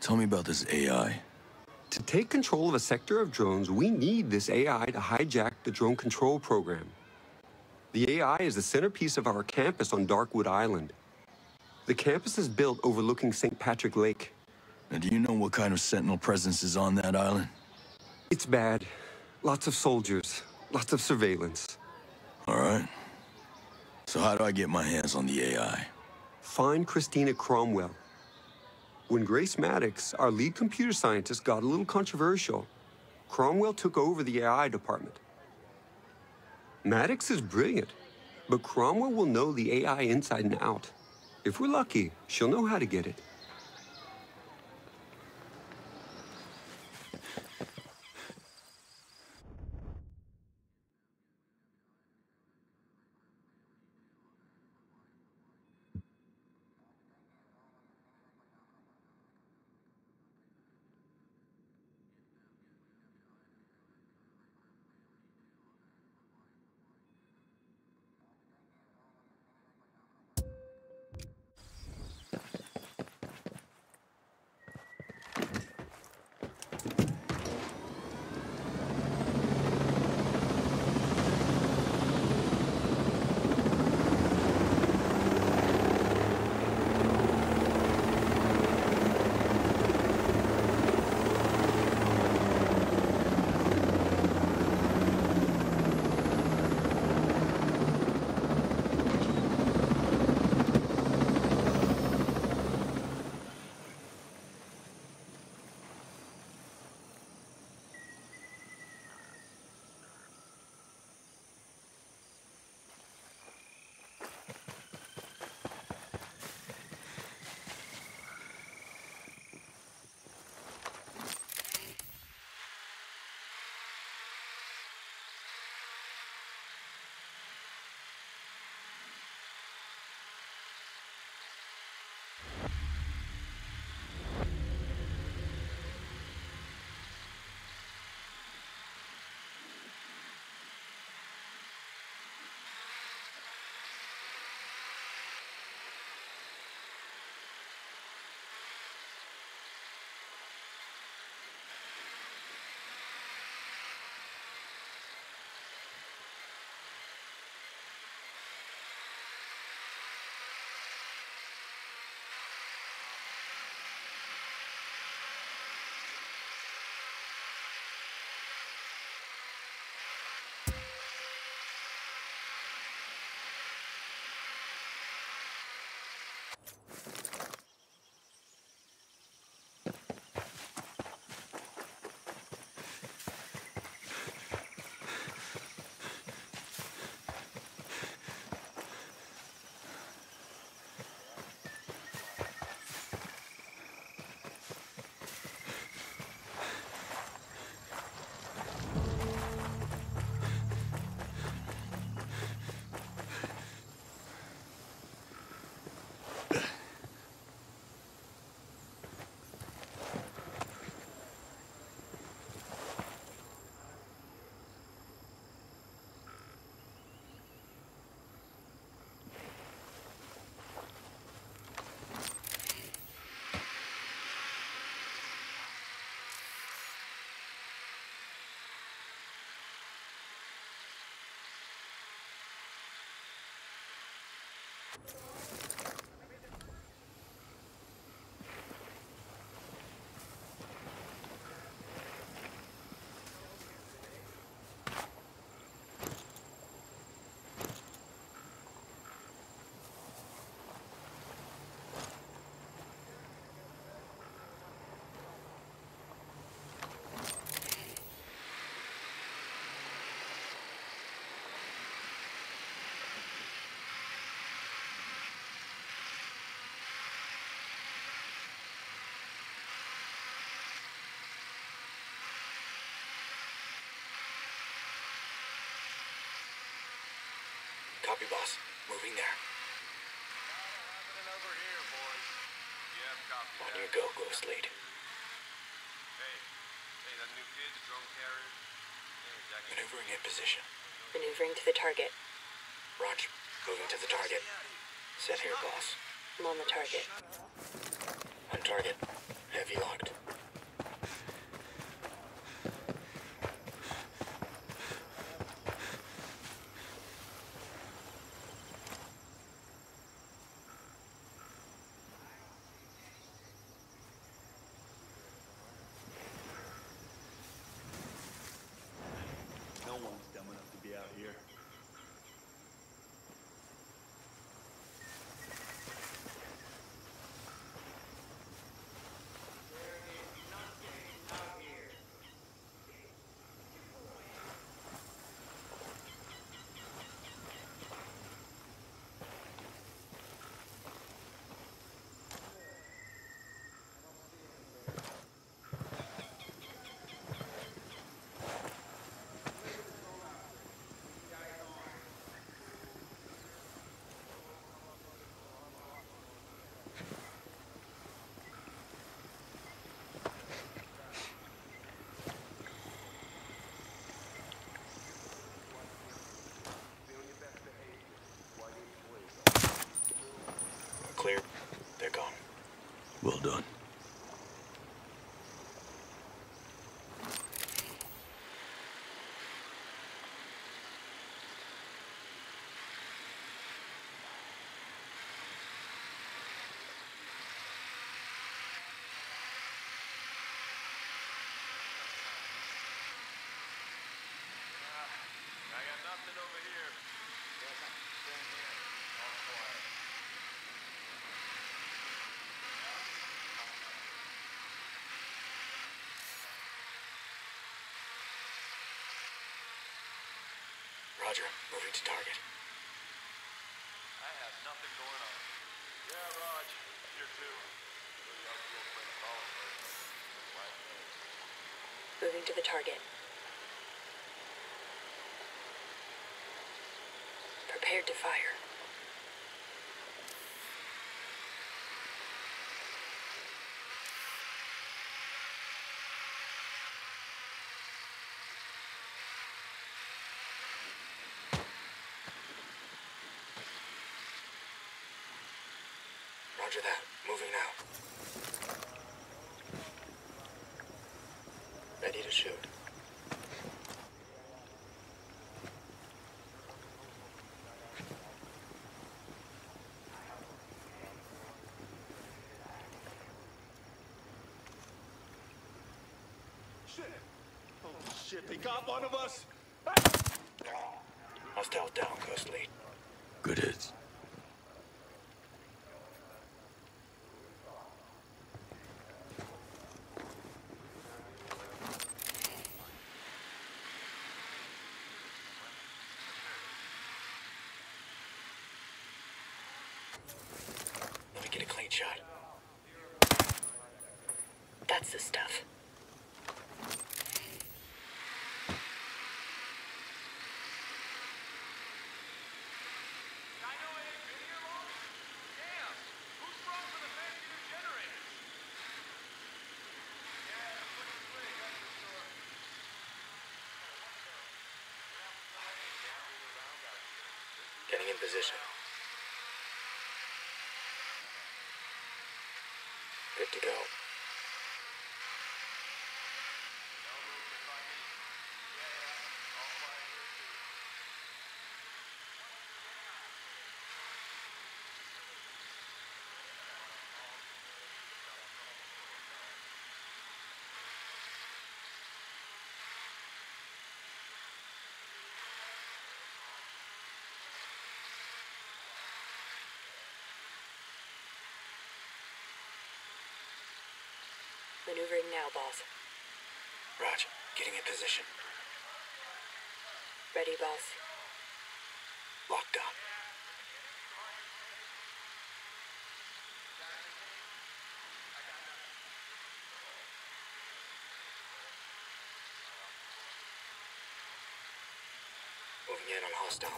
Tell me about this AI. To take control of a sector of drones, we need this AI to hijack the drone control program. The AI is the centerpiece of our campus on Darkwood Island. The campus is built overlooking St. Patrick Lake. And do you know what kind of Sentinel presence is on that island? It's bad. Lots of soldiers, lots of surveillance. All right. So how do I get my hands on the AI? Find Christina Cromwell. When Grace Maddox, our lead computer scientist, got a little controversial, Cromwell took over the AI department. Maddox is brilliant, but Cromwell will know the AI inside and out. If we're lucky, she'll know how to get it. Copy, boss. Moving there. Over here, boys. Yeah, copy On that. your go, Ghost Lead. Hey, that new kid, the drone carrier. Maneuvering in position. Maneuvering to the target. Roger. Moving to the target. Set here, boss. I'm on the target. On target. Heavy locked. No one's dumb enough to be out here. Clear. They're gone. Well done. I got nothing over here. Stand here. All quiet. Roger. Moving to target. I have nothing going on. Yeah, Raj. Here too. Really hard to go play calling. Moving to the target. Prepared to fire. Roger that. Moving now. Ready to shoot. Shit! Oh shit, they got one of us! Hostile down, Ghost Lead. Good hits. Let me get a clean shot. That's the stuff. I know it ain't been here long. Damn. Who's sprung for the fancy new generators? Yeah, put it away. That's for sure. Getting in position. Good to go. Maneuvering now, boss. Raj, getting in position. Ready, boss. Locked on. Moving in on hostile.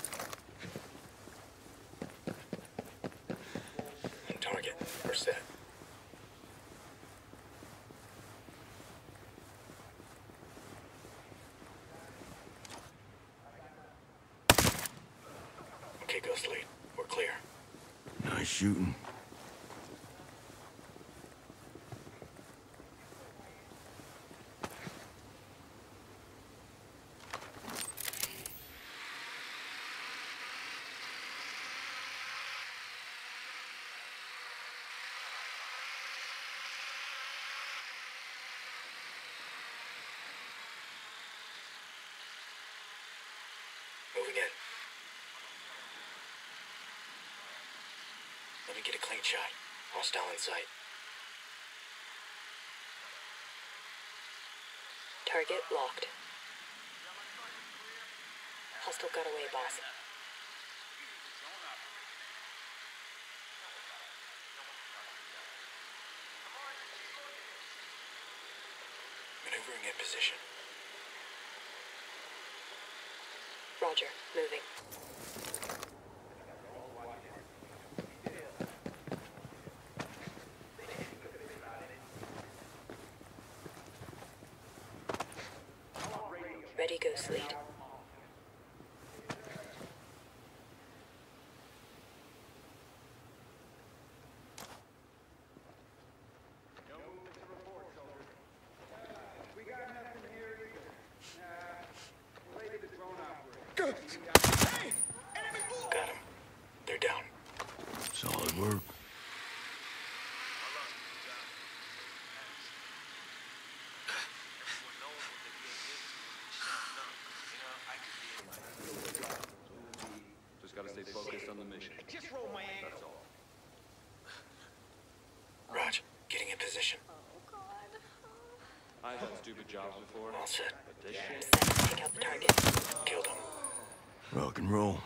On target. We're set. Okay, Ghost Lead. We're clear. Nice shooting. Moving in. Let me get a clean shot. Hostile in sight. Target locked. Hostile got away, boss. Maneuvering in position. Roger, moving. Ready, Ghost Lead. Got him. They're down. Solid work. Just gotta stay focused on the mission. Just roll my ankle. That's all. Raj, getting in position. I've had stupid jobs before. All set. But this shit. Set. Take out the target. Killed him. Rock and roll.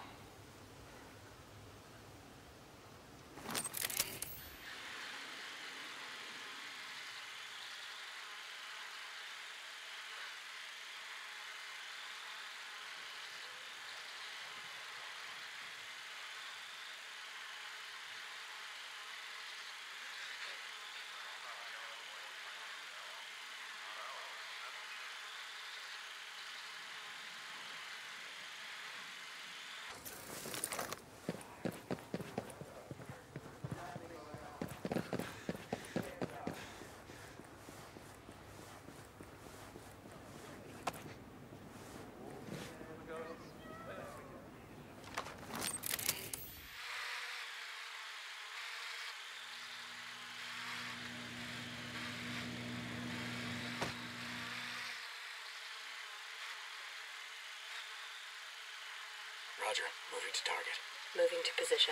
Roger, moving to target. Moving to position.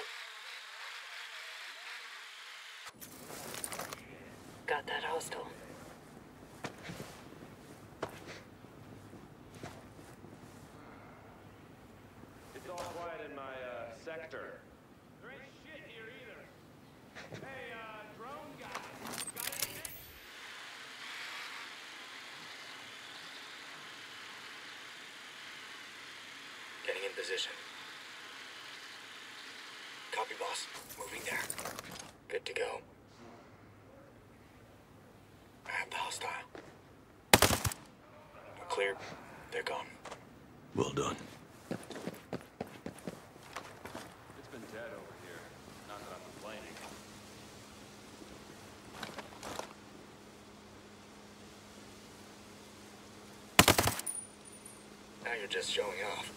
Got that hostile. It's all quiet in my sector. There ain't shit here either. Hey, drone guy, got anything? Getting in position. Copy, boss. Moving there. Good to go. I have the hostile. We're cleared. They're gone. Well done. It's been dead over here. Not that I'm complaining. Now you're just showing off.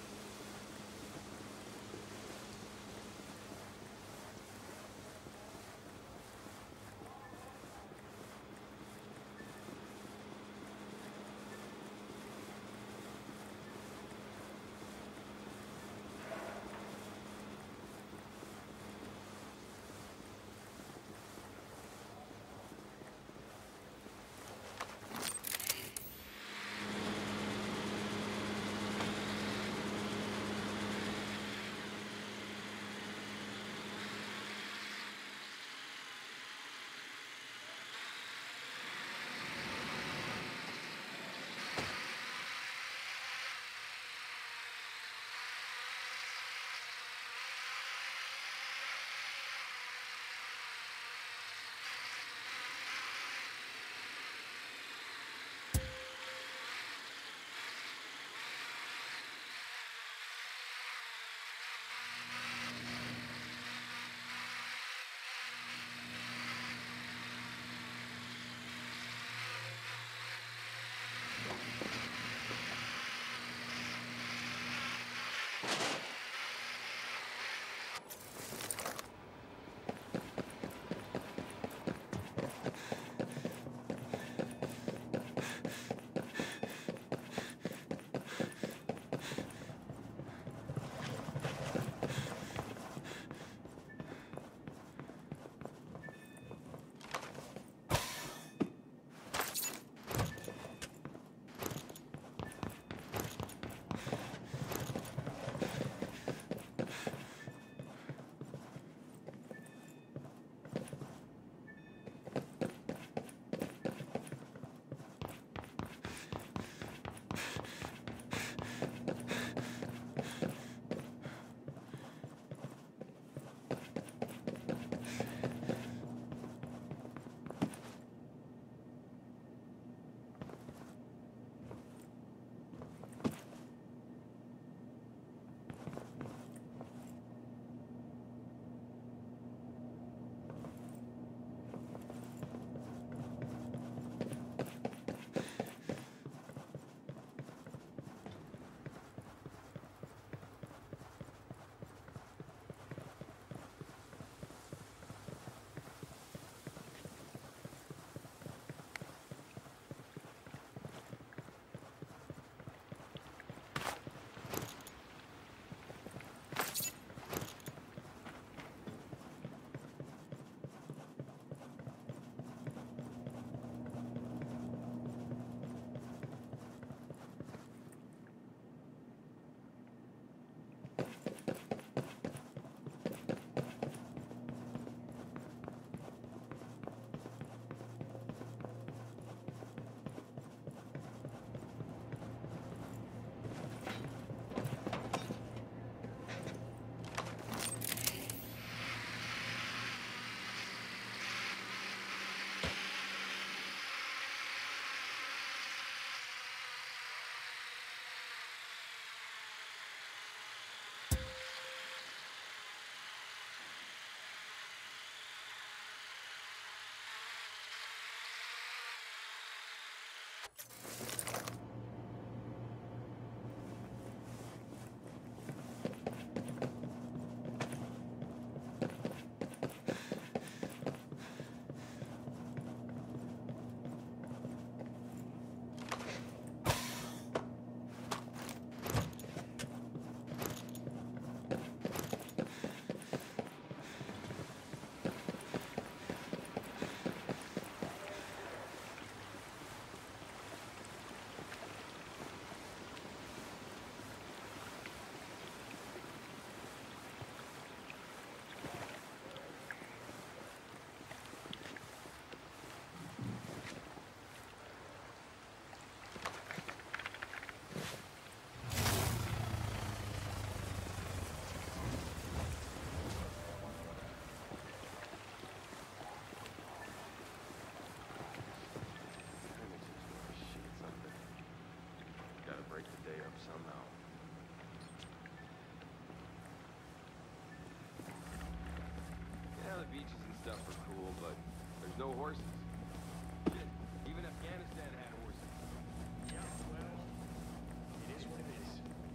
stuff are cool, but there's no horses. Shit, even Afghanistan had horses. Yeah, well, it is what it is.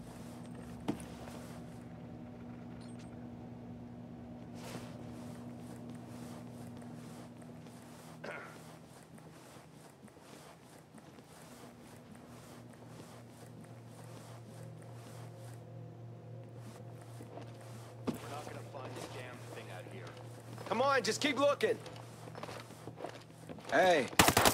We're not gonna find this damn thing out here. Come on, just keep looking. Hey.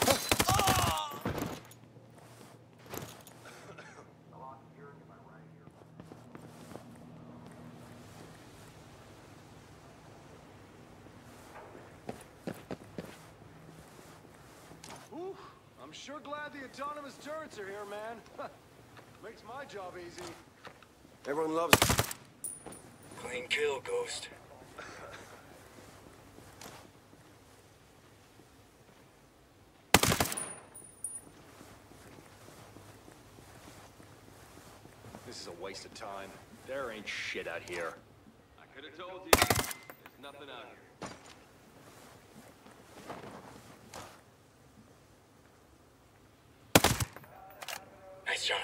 Whew, I'm sure glad the autonomous turrets are here, man. Makes my job easy. Everyone loves it. Clean kill, Ghost. This is a waste of time. There ain't shit out here. I could have told you. There's nothing out here. Nice shot.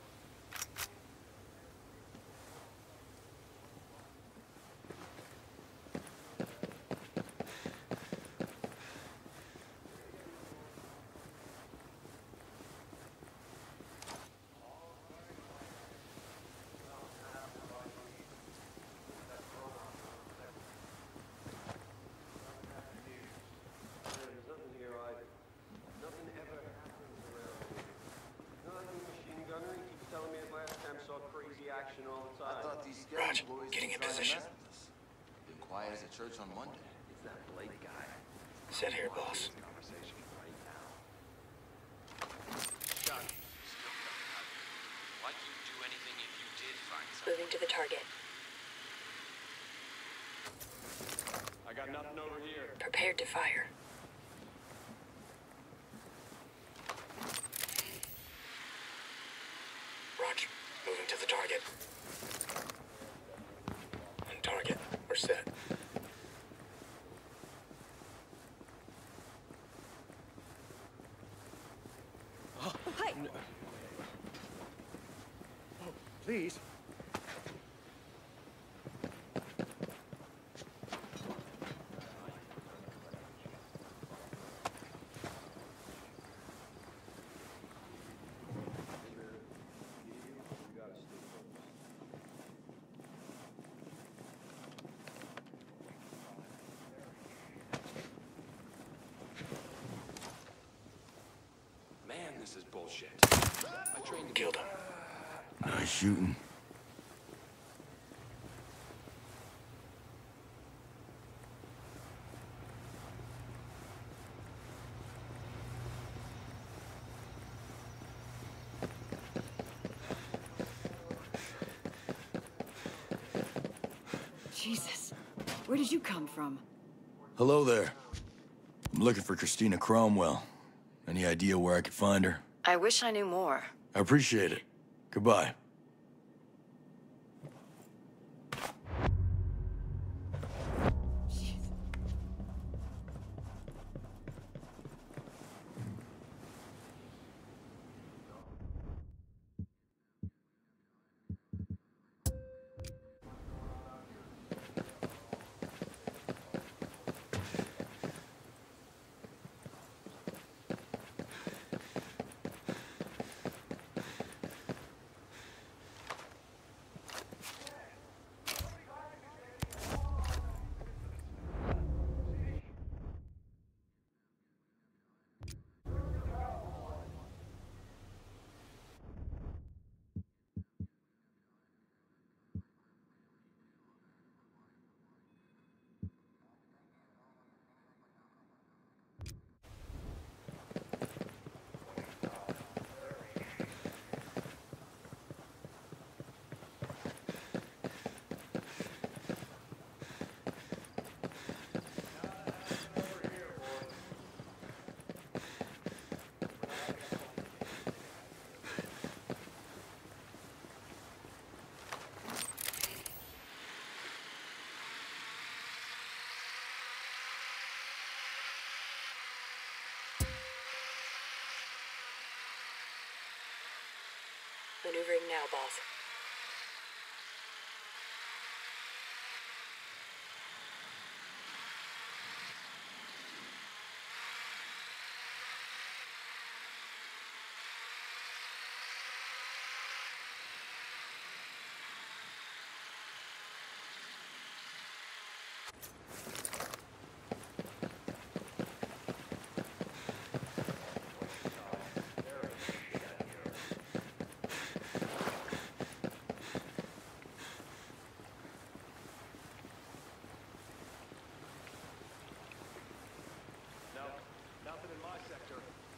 There's nothing here either. Nothing ever happens around here. Not like machine gunner. He keeps telling me at last camp saw crazy action all the time. I thought these Raj, scary boys getting in were trying to position. mess with us. Been quiet as a church on Monday. It's that Blake guy. Sit here, boss. Conversation right now. Shot. Why'd you do anything if you did find something? Moving to the target. I got nothing over here. Prepared to fire. Raj, moving to the target. On target. We're set. Hi. Please. Man, this is bullshit. I trained to Killed him. Nice shooting. Jesus, where did you come from? Hello there. I'm looking for Christina Cromwell. Any idea where I could find her? I wish I knew more. I appreciate it. Goodbye. Maneuvering now, boss. Nothing in my sector.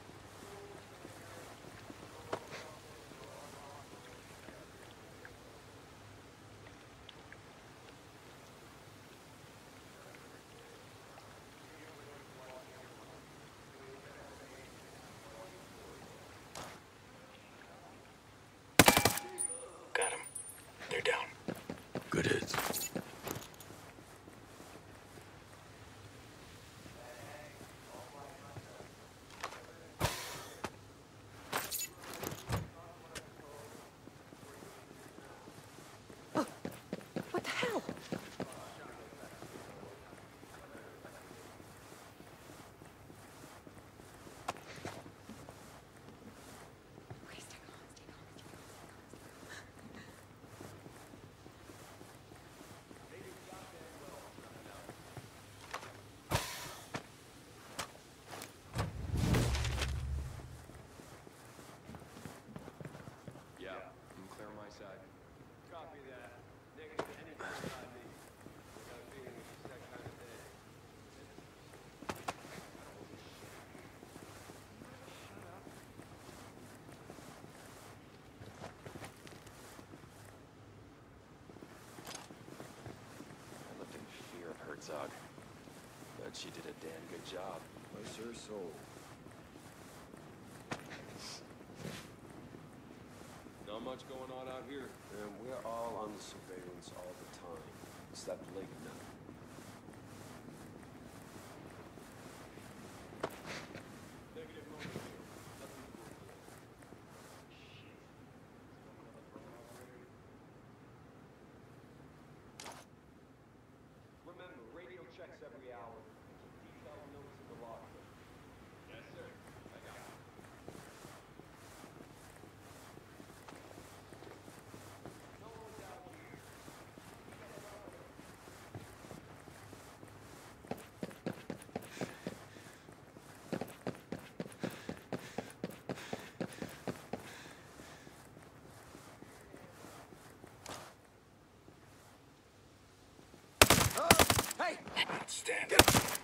Got him. They're down. Good hits. What the hell? Okay, stay calm, stay calm, stay calm, stay Yeah, I'm clear on my side. Copy that. Negative to anything inside me. I got a feeling it's just that kind of day. I lived in fear of Herzog, but she did a damn good job. Bless her soul. Not much going on out here. And we're all on the surveillance all the time. It's that Blake nut. Negative moment here. Nothing to report. Shit. Remember, radio checks every hour. Keep detailed notes in the log. Yes, sir. I got it. No one's out here. Hey! Outstanding.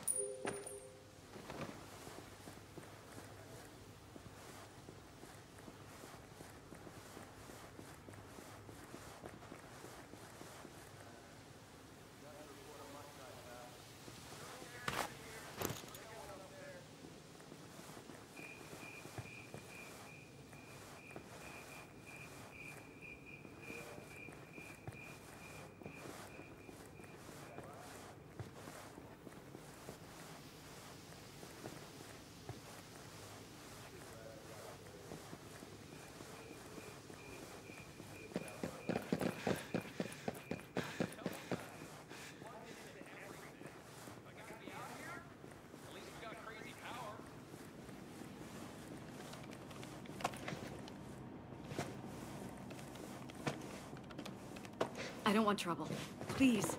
I don't want trouble. Please.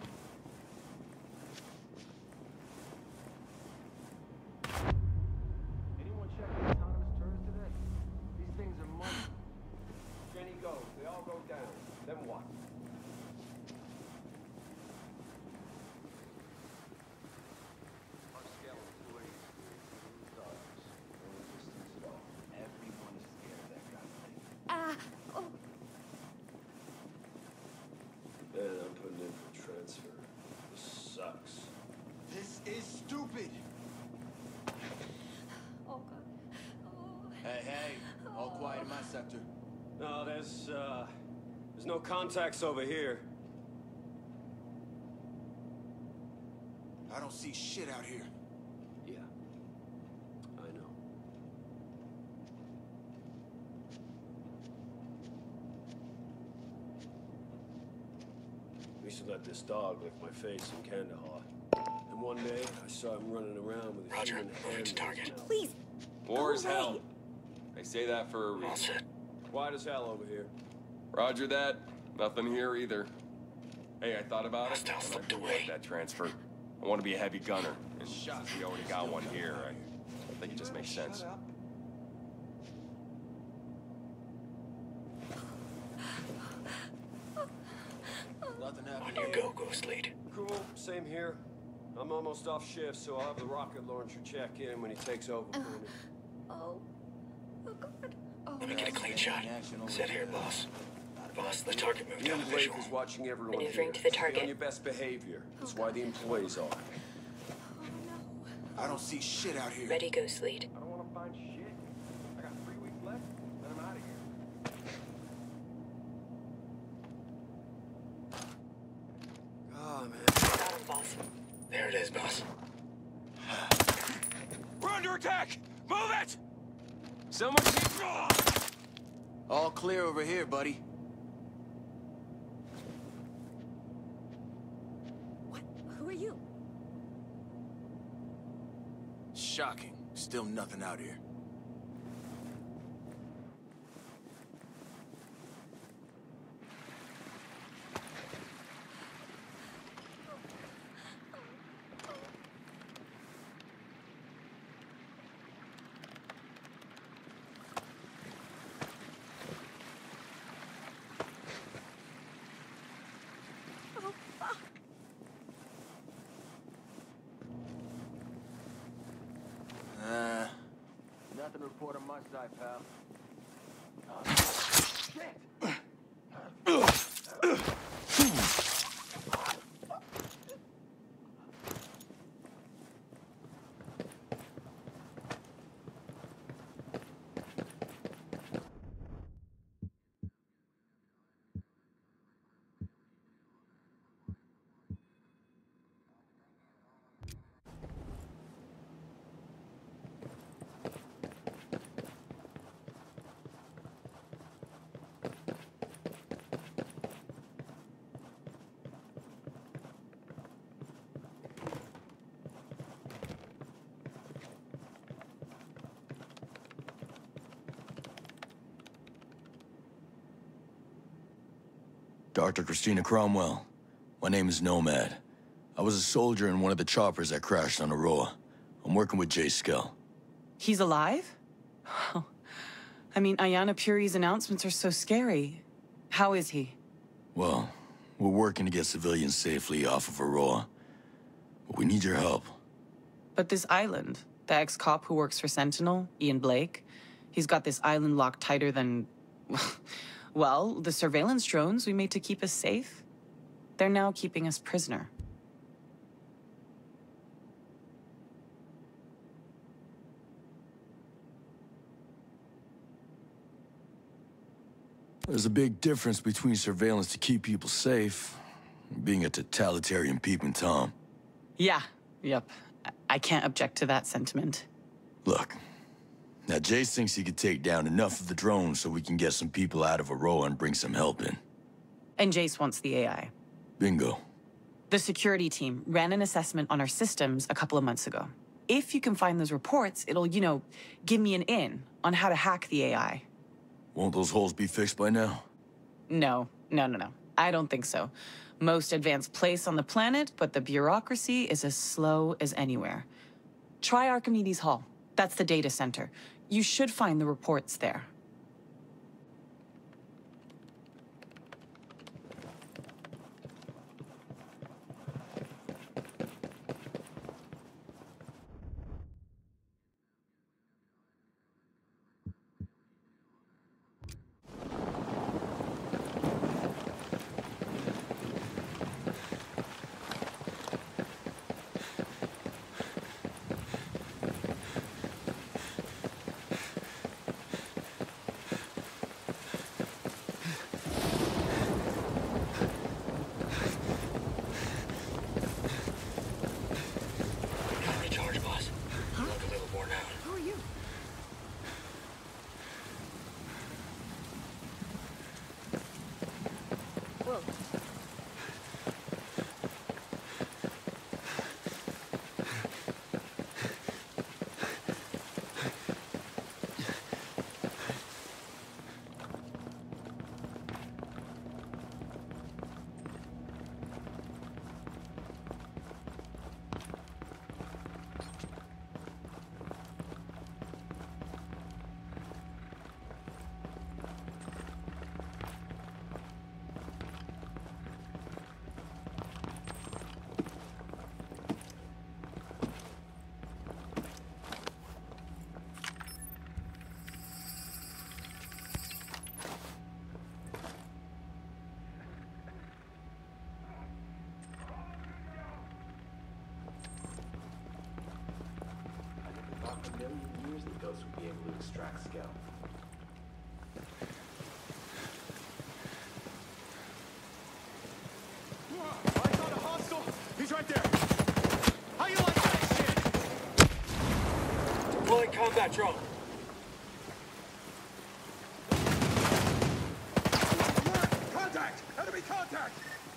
Anyone check the autonomous turrets today? These things are money. Jenny goes. They all go down. Then what? Our scale of 280 No resistance at all. Everyone is scared of that guy. Ah! Oh! And I'm putting in for transfer. This sucks. This is stupid! Oh, God. Oh. Hey, all quiet in my sector. No, there's no contacts over here. I don't see shit out here. Yeah. I know. dog licked my face in Kandahar. And one day, I saw him running around with a Roger, human moving hand to in his target. mouth. Please. War is Go away. hell. They say that for a All reason. set. Quiet as hell over here. Roger that. Nothing here either. Hey, I thought about it. Hostile And I slipped do away. want that transfer. I want to be a heavy gunner. And since we already got one here, I think it just makes sense. Nothing happened. On your go, Ghost Lead. Cool, same here. I'm almost off shift, so I'll have the rocket launcher check in when he takes over for me. Oh. Oh, God. Oh, Let me get a clean shot. Sit here, boss. Boss, the target moved The out of visual. Blake is watching everyone Maneuvering here. to the Stay target. on your best behavior. That's why the employees are. I don't see shit out here. Ready, Ghost Lead. I don't want to find shit. I got 3 weeks left. Then I'm out of here. Oh, man. Got him, boss. There it is, boss. We're under attack! Move it! Someone keep... All clear over here, buddy. What? Who are you? Shocking. Still nothing out here. Oh, fuck. Nothing to report on my side, pal. Dr. Christina Cromwell. My name is Nomad. I was a soldier in one of the choppers that crashed on Aurora. I'm working with Jay Skell. He's alive? I mean, Ayanna Puri's announcements are so scary. How is he? Well, we're working to get civilians safely off of Aurora. But we need your help. But this island, the ex-cop who works for Sentinel, Ian Blake, he's got this island locked tighter than... Well, the surveillance drones we made to keep us safe, they're now keeping us prisoner. There's a big difference between surveillance to keep people safe and being a totalitarian peeping Tom. Yeah, yep. I can't object to that sentiment. Look, now Jace thinks he could take down enough of the drones so we can get some people out of Aurora and bring some help in. And Jace wants the AI. Bingo. The security team ran an assessment on our systems a couple of months ago. If you can find those reports, it'll, give me an in on how to hack the AI. Won't those holes be fixed by now? No. I don't think so. Most advanced place on the planet, but the bureaucracy is as slow as anywhere. Try Archimedes Hall. That's the data center. You should find the reports there. A million years the ghost would be able to extract Skell. I got a hostile! He's right there! How you like that shit? Deploying combat drone. Contact! Enemy contact!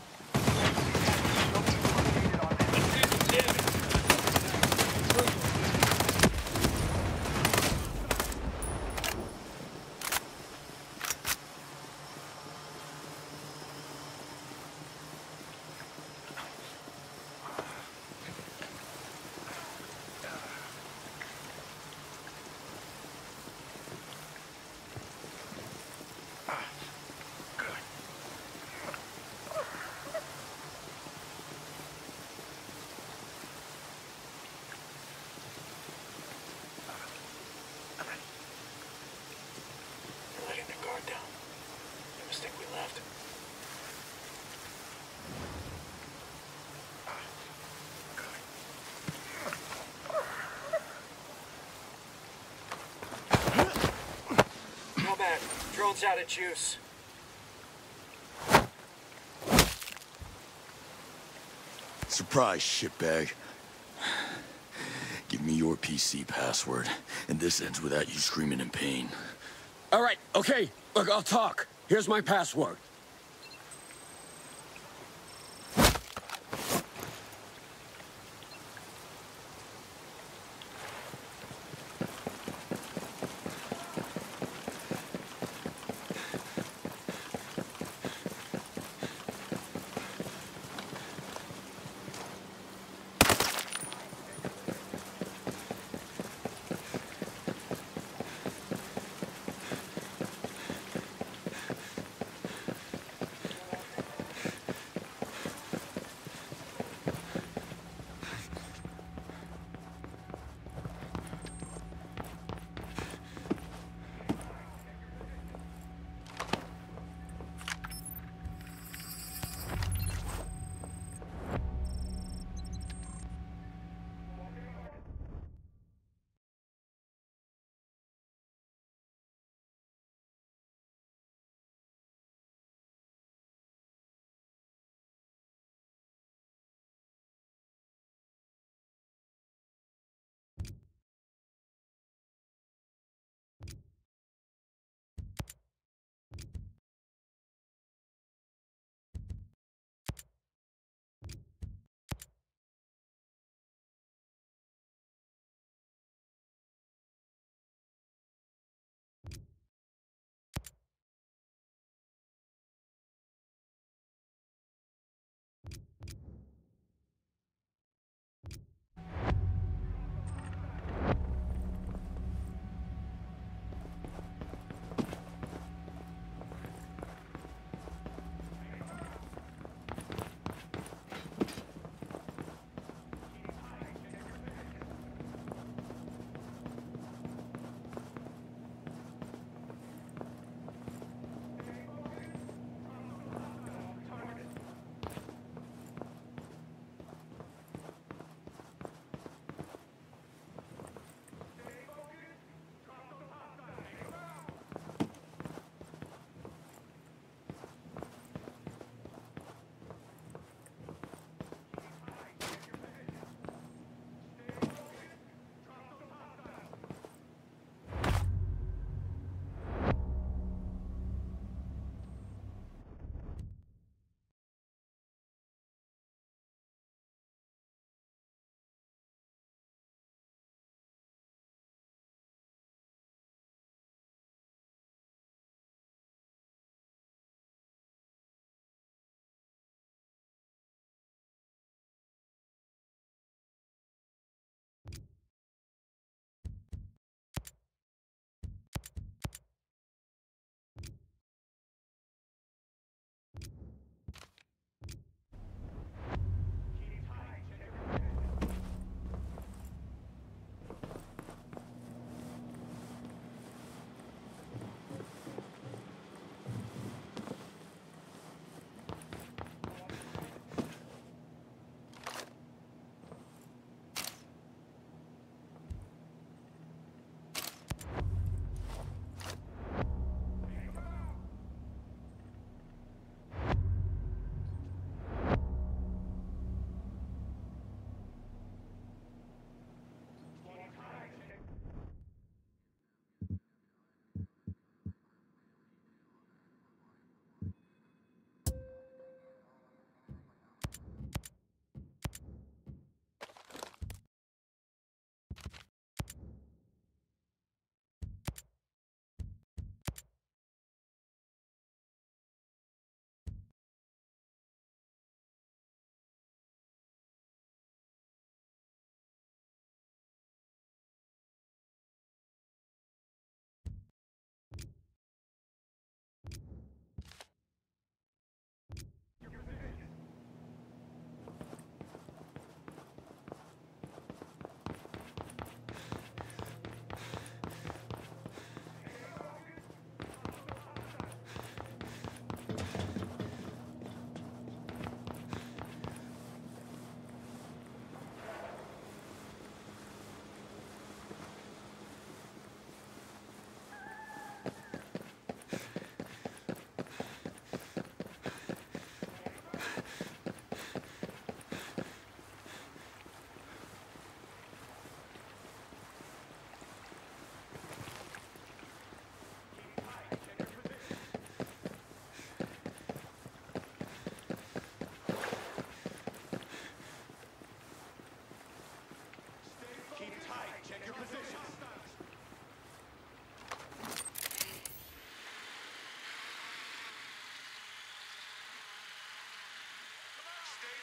Drone's out of juice. Surprise, shitbag. Give me your PC password, and this ends without you screaming in pain. All right, okay. Look, I'll talk. Here's my password.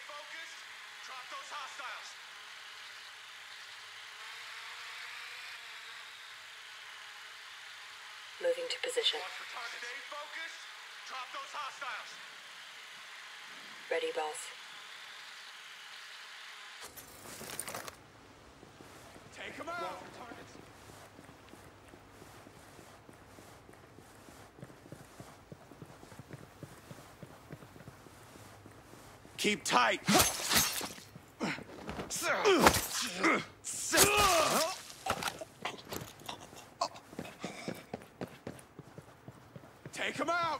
focused. Drop those hostiles. Moving to position. Watch for target. Stay focused. Drop those hostiles. Ready, boss. Take them out. Watch for targets. Keep tight. Take him out.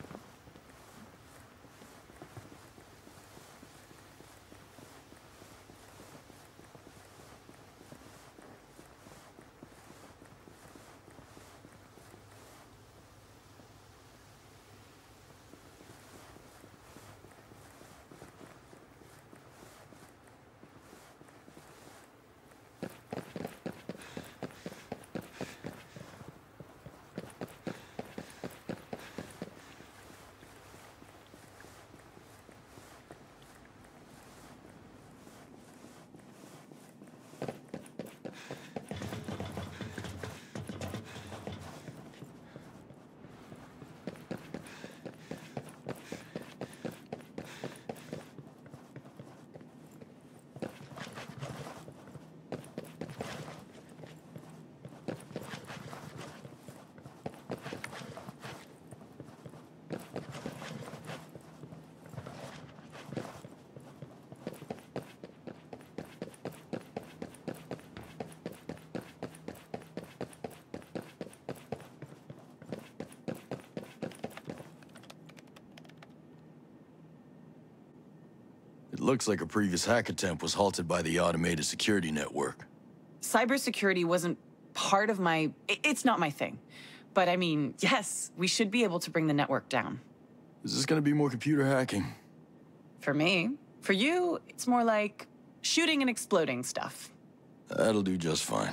It looks like a previous hack attempt was halted by the automated security network. Cybersecurity wasn't part of my... It's not my thing. But I mean, yes, we should be able to bring the network down. Is this gonna be more computer hacking? For me. For you, it's more like shooting and exploding stuff. That'll do just fine.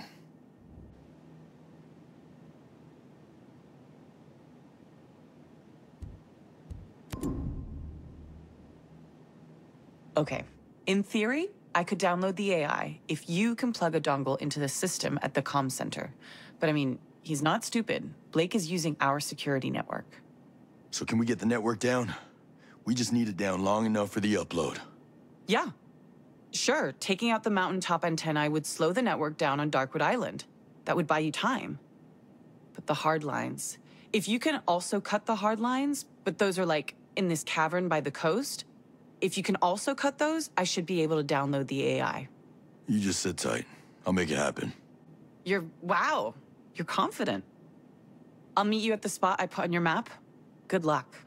Okay. In theory, I could download the AI if you can plug a dongle into the system at the comm center. But I mean, he's not stupid. Blake is using our security network. So can we get the network down? We just need it down long enough for the upload. Yeah. Sure, taking out the mountaintop antennae would slow the network down on Darkwood Island. That would buy you time. But the hard lines... If you can also cut the hard lines, but those are like in this cavern by the coast, if you can also cut those, I should be able to download the AI. You just sit tight. I'll make it happen. Wow, you're confident. I'll meet you at the spot I put on your map. Good luck.